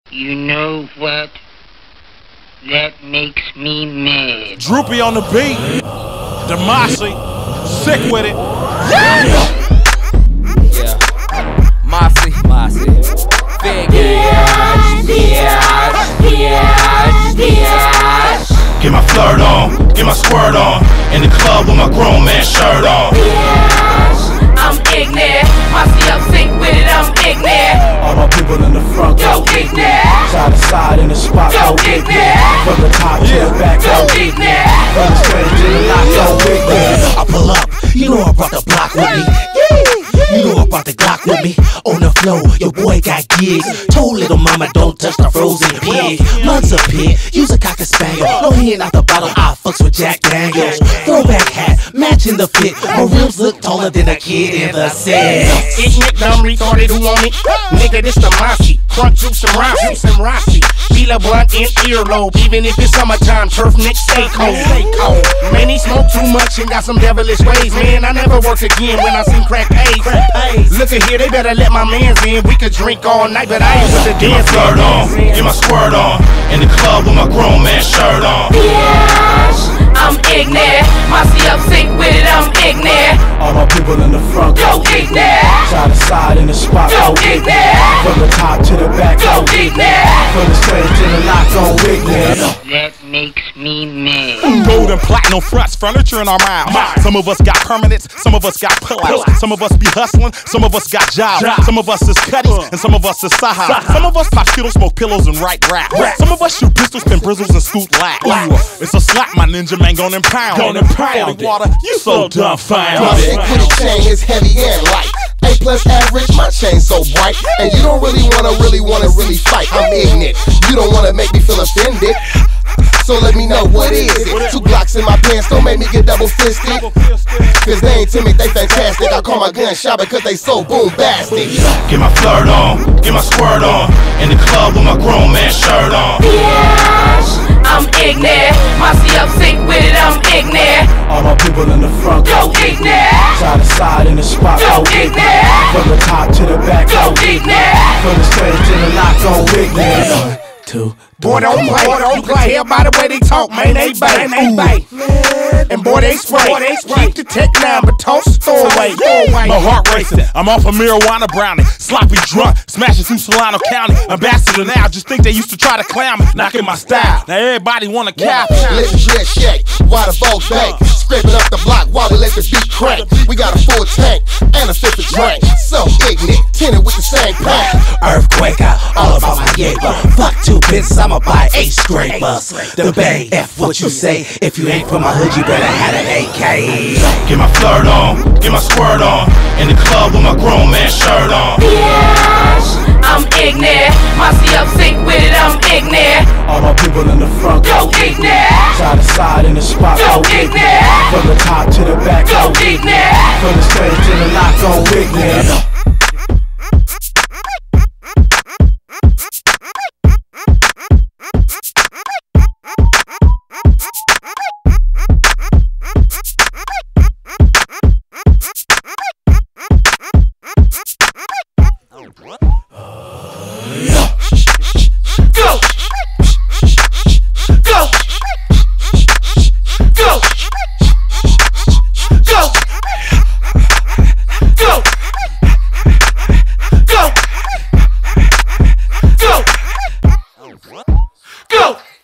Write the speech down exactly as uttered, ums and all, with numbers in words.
You know what? That makes me mad. Droopy on the beat. Demasi. Sick with it. Yeah. Yeah. Mossy. Mossy. Big ass. Get my flirt on, get my squirt on. In the club with my grown man shirt on. I'm ignorant. Mossy up, sync with it, I'm ignorant. All my people in the front Go ignorant. Side to side in the spot, Go ignorant. From the top to the back, Go ignorant. from the straight to the lock, go ignorant. I pull up, you know I brought the block with me. You know I brought the Glock with me. On the floor, your boy got gigs. Told little mama don't touch the frozen pig. Months a pig, use a cocker spaniel. No hand out the bottle, I fucks with Jack Daniels. Throwback hat, matching the fit. My rims look taller than a kid in the set. Ignorant, dumb, retarded, who want it? Nigga, this the Mossy. Crunk juice and Rossi, some Rossi. Feel a blunt in earlobe. Even if it's summertime, turf neck stay cold. Man, he smoke too much and got some devilish ways. Man, I never worked again when I seen crack A's. Look at here, they better let my mans in. We could drink all night, but I ain't with the Get my dance. flirt on, get my squirt on. In the club with my grown man shirt on. I'm ignorant. Mossy up, sync with it, I'm ignorant. All my people in the front Go ignorant. side to side in the spot, Go ignorant. from the top to the back, Go ignorant. from the straight to the lock, go ignorant. That makes me mad. Gold and platinum fronts, furniture in our mouths. Some of us got permanents, some of us got pullouts. Some of us be hustling, some of us got jobs. Some of us is cutties, and some of us is sahas. Some of us pop skittles, smoke pillows, and write rap. Some of us shoot pistols, spin brizzles, and scoot lack. It's a slap, my ninja man, gon' impound. Gon' impound water, you so dumbfounded. My sick with a chain is heavy and light. A plus average, my chain so bright. And you don't really wanna, really wanna, really fight. I'm ignorant. You don't wanna make me feel offended. So let me know what is it. Two Glocks in my pants don't make me get double fisted. Cause they ain't timid, they fantastic. I call my gun shot because they so boom-bastic. Get my flirt on, get my squirt on. In the club with my grown man shirt on. I'm ignorant. Mossy up, sync with it, I'm ignorant. All my people in the front Go ignorant. side to side in the spot, Go ignorant. from the top to the back, Go ignorant. from the straight to the lock, go ignorant. Two. Boy, don't play. You can tell by the way they talk, man, they bang, they bang. And boy, they spray. Keep the tech now, but toss, throw away, throw away. My heart racing, I'm off a marijuana brownie. Sloppy drunk, smashing through Solano County. Ambassador now, just think they used to try to clown me. Knocking my style, now everybody wanna cap. Let the dread shake, while the Vogue bank. Scraping up the block while we let the beat crank. We got a full tank and a fifth of drink. So ignorant, tinted with the same pack. Earthquaker, all about my Jaeger. Fuck two bits, I'ma buy eight scrapers. The Bay, F what you say. If you ain't from my hood, you better have an A K. Get my flirt on, get my squirt on. In the club with my grown man shirt on. I'm ignorant. Mossy up, sync with it, I'm ignorant. All my people in the front Go ignorant. side to side in the spot, Go ignorant. from the top to the back, Go ignorant. from the straight to the lock, go ignorant. Go. Go. Go. Go. Go. Go. Go. Go.